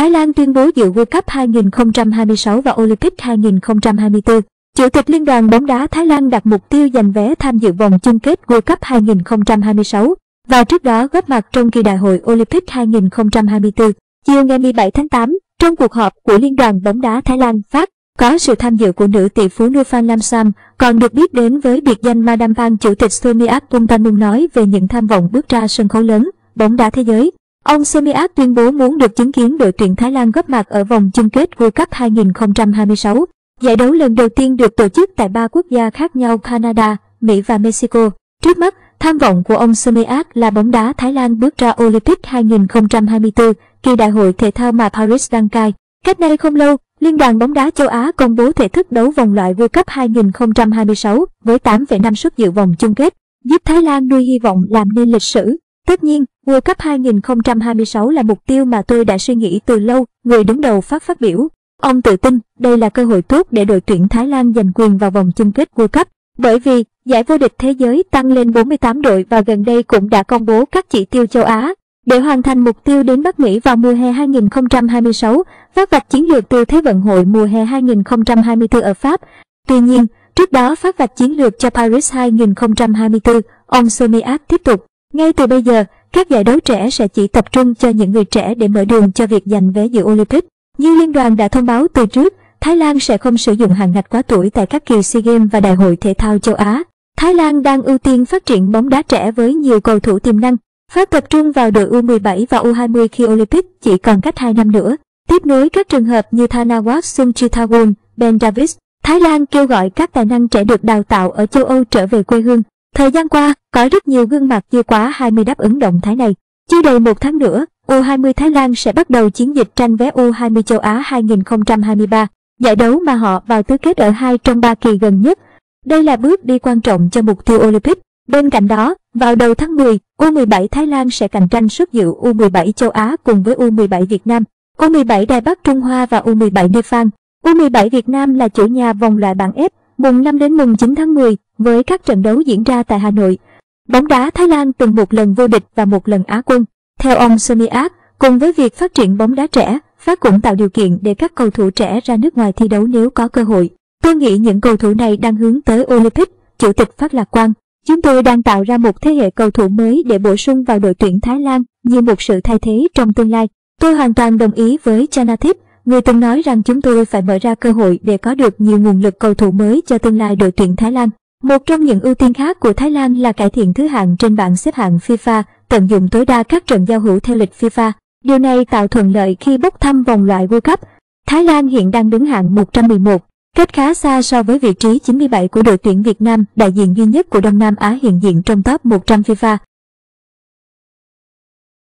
Thái Lan tuyên bố dự World Cup 2026 và Olympic 2024. Chủ tịch Liên đoàn bóng đá Thái Lan đặt mục tiêu giành vé tham dự vòng chung kết World Cup 2026 và trước đó góp mặt trong kỳ đại hội Olympic 2024. Chiều ngày 17 tháng 8, trong cuộc họp của Liên đoàn bóng đá Thái Lan FAT, có sự tham dự của nữ tỷ phú Nufan Lamsam, còn được biết đến với biệt danh Madam Phan. Chủ tịch Somiak Pongpanung nói về những tham vọng bước ra sân khấu lớn bóng đá thế giới. Ông Somiak tuyên bố muốn được chứng kiến đội tuyển Thái Lan góp mặt ở vòng chung kết World Cup 2026. Giải đấu lần đầu tiên được tổ chức tại 3 quốc gia khác nhau: Canada, Mỹ và Mexico. Trước mắt, tham vọng của ông Somiak là bóng đá Thái Lan bước ra Olympic 2024, kỳ đại hội thể thao mà Paris đăng cai. Cách đây không lâu, Liên đoàn bóng đá châu Á công bố thể thức đấu vòng loại World Cup 2026 với 8,5 suất dự vòng chung kết, giúp Thái Lan nuôi hy vọng làm nên lịch sử. Tất nhiên, World Cup 2026 là mục tiêu mà tôi đã suy nghĩ từ lâu, người đứng đầu phát biểu. Ông tự tin đây là cơ hội tốt để đội tuyển Thái Lan giành quyền vào vòng chung kết World Cup, bởi vì giải vô địch thế giới tăng lên 48 đội và gần đây cũng đã công bố các chỉ tiêu châu Á. Để hoàn thành mục tiêu đến Bắc Mỹ vào mùa hè 2026, phát vạch chiến lược từ Thế vận hội mùa hè 2024 ở Pháp. Tuy nhiên, trước đó phát vạch chiến lược cho Paris 2024, ông Somiak tiếp tục. Ngay từ bây giờ, các giải đấu trẻ sẽ chỉ tập trung cho những người trẻ để mở đường cho việc giành vé dự Olympic. Như liên đoàn đã thông báo từ trước, Thái Lan sẽ không sử dụng hạn ngạch quá tuổi tại các kỳ SEA Games và Đại hội Thể thao châu Á. Thái Lan đang ưu tiên phát triển bóng đá trẻ với nhiều cầu thủ tiềm năng. Phát tập trung vào đội U17 và U20 khi Olympic chỉ còn cách 2 năm nữa. Tiếp nối các trường hợp như Thanawat Suchithawul, Ben Davis, Thái Lan kêu gọi các tài năng trẻ được đào tạo ở châu Âu trở về quê hương. Thời gian qua, có rất nhiều gương mặt chưa quá 20 đáp ứng động thái này. Chưa đầy một tháng nữa, U20 Thái Lan sẽ bắt đầu chiến dịch tranh vé U20 châu Á 2023, giải đấu mà họ vào tứ kết ở 2 trong 3 kỳ gần nhất. Đây là bước đi quan trọng cho mục tiêu Olympic. Bên cạnh đó, vào đầu tháng 10, U17 Thái Lan sẽ cạnh tranh suất dự U17 châu Á cùng với U17 Việt Nam, U17 Đài Bắc Trung Hoa và U17 Nepal. U17 Việt Nam là chủ nhà vòng loại bảng F, mùng 5 đến mùng 9 tháng 10, với các trận đấu diễn ra tại Hà Nội. Bóng đá Thái Lan từng một lần vô địch và một lần Á quân. Theo ông Somiak, cùng với việc phát triển bóng đá trẻ, FAT cũng tạo điều kiện để các cầu thủ trẻ ra nước ngoài thi đấu nếu có cơ hội. Tôi nghĩ những cầu thủ này đang hướng tới Olympic, Chủ tịch FAT lạc quan. Chúng tôi đang tạo ra một thế hệ cầu thủ mới để bổ sung vào đội tuyển Thái Lan như một sự thay thế trong tương lai. Tôi hoàn toàn đồng ý với Chanathip, người từng nói rằng chúng tôi phải mở ra cơ hội để có được nhiều nguồn lực cầu thủ mới cho tương lai đội tuyển Thái Lan. Một trong những ưu tiên khác của Thái Lan là cải thiện thứ hạng trên bảng xếp hạng FIFA, tận dụng tối đa các trận giao hữu theo lịch FIFA. Điều này tạo thuận lợi khi bốc thăm vòng loại World Cup. Thái Lan hiện đang đứng hạng 111, cách khá xa so với vị trí 97 của đội tuyển Việt Nam, đại diện duy nhất của Đông Nam Á hiện diện trong top 100 FIFA.